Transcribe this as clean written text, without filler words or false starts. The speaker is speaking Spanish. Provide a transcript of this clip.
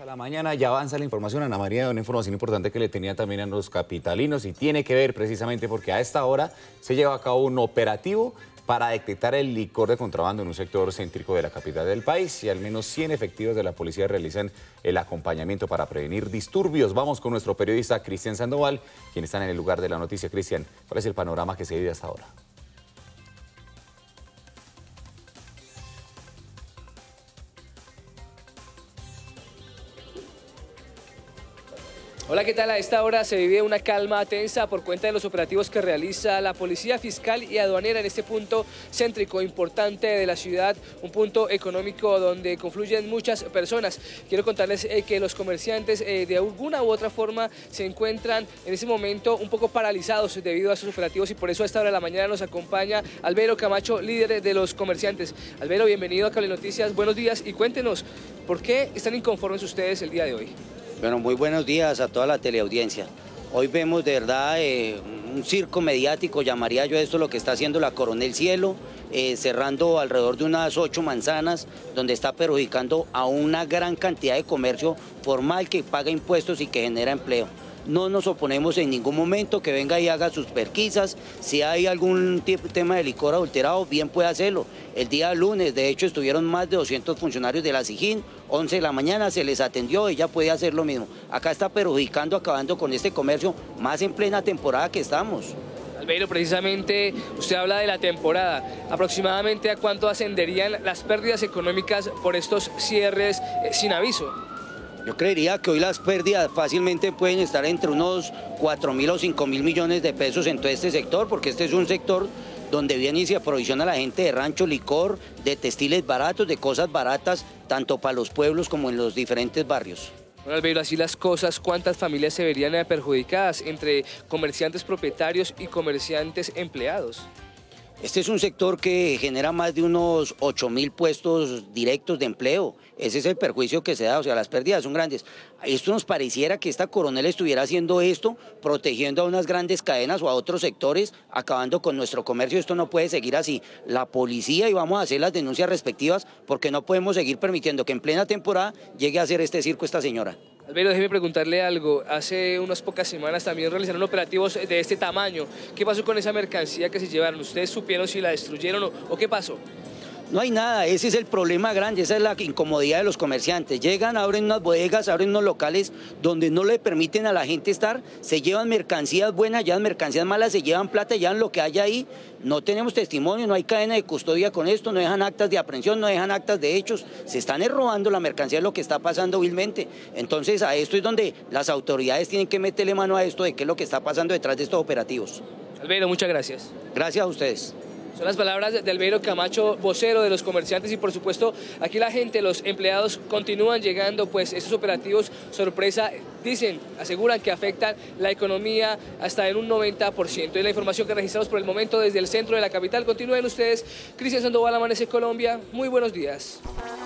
A la mañana ya avanza la información, Ana María, una información importante que le tenía también a los capitalinos y tiene que ver precisamente porque a esta hora se lleva a cabo un operativo para detectar el licor de contrabando en un sector céntrico de la capital del país y al menos 100 efectivos de la policía realizan el acompañamiento para prevenir disturbios. Vamos con nuestro periodista Cristian Sandoval, quien está en el lugar de la noticia. Cristian, ¿cuál es el panorama que se vive hasta ahora? Hola, ¿qué tal? A esta hora se vive una calma tensa por cuenta de los operativos que realiza la Policía Fiscal y Aduanera en este punto céntrico importante de la ciudad, un punto económico donde confluyen muchas personas. Quiero contarles que los comerciantes de alguna u otra forma se encuentran en este momento un poco paralizados debido a sus operativos y por eso a esta hora de la mañana nos acompaña Albeiro Camacho, líder de los comerciantes. Albeiro, bienvenido a Cable Noticias, buenos días y cuéntenos, ¿por qué están inconformes ustedes el día de hoy? Bueno, muy buenos días a toda la teleaudiencia. Hoy vemos de verdad un circo mediático, llamaría yo esto, lo que está haciendo la Coronel Cielo, cerrando alrededor de unas 8 manzanas, donde está perjudicando a una gran cantidad de comercio formal que paga impuestos y que genera empleo. No nos oponemos en ningún momento que venga y haga sus pesquisas. Si hay algún tema de licor adulterado, bien puede hacerlo. El día lunes, de hecho, estuvieron más de 200 funcionarios de la SIJÍN, 11 de la mañana se les atendió, ella puede hacer lo mismo. Acá está perjudicando, acabando con este comercio, más en plena temporada que estamos. Albeiro, precisamente usted habla de la temporada. ¿Aproximadamente a cuánto ascenderían las pérdidas económicas por estos cierres sin aviso? Yo creería que hoy las pérdidas fácilmente pueden estar entre unos 4.000 o 5.000 millones de pesos en todo este sector, porque este es un sector donde viene y se aprovisiona la gente de rancho, licor, de textiles baratos, de cosas baratas, tanto para los pueblos como en los diferentes barrios. Bueno, Albeiro, así las cosas, ¿cuántas familias se verían perjudicadas entre comerciantes propietarios y comerciantes empleados? Este es un sector que genera más de unos 8.000 puestos directos de empleo. Ese es el perjuicio que se da, o sea, las pérdidas son grandes. Esto nos pareciera que esta Coronel estuviera haciendo esto, protegiendo a unas grandes cadenas o a otros sectores, acabando con nuestro comercio. Esto no puede seguir así. La policía, y vamos a hacer las denuncias respectivas, porque no podemos seguir permitiendo que en plena temporada llegue a hacer este circo esta señora. Albeiro, déjeme preguntarle algo. Hace unas pocas semanas también realizaron operativos de este tamaño. ¿Qué pasó con esa mercancía que se llevaron? ¿Ustedes supieron si la destruyeron o qué pasó? No hay nada, ese es el problema grande, esa es la incomodidad de los comerciantes. Llegan, abren unas bodegas, abren unos locales donde no le permiten a la gente estar, se llevan mercancías buenas, llevan mercancías malas, se llevan plata, llevan lo que haya ahí. No tenemos testimonio, no hay cadena de custodia con esto, no dejan actas de aprehensión, no dejan actas de hechos. Se están robando la mercancía, es lo que está pasando vilmente. Entonces a esto es donde las autoridades tienen que meterle mano a esto de qué es lo que está pasando detrás de estos operativos. Albeiro, muchas gracias. Gracias a ustedes. Son las palabras de Albeiro Camacho, vocero de los comerciantes, y por supuesto aquí la gente, los empleados continúan llegando, pues estos operativos sorpresa, dicen, aseguran que afectan la economía hasta en un 90%. Y la información que registramos por el momento desde el centro de la capital. Continúen ustedes, Cristian Sandoval, Amanece Colombia, muy buenos días.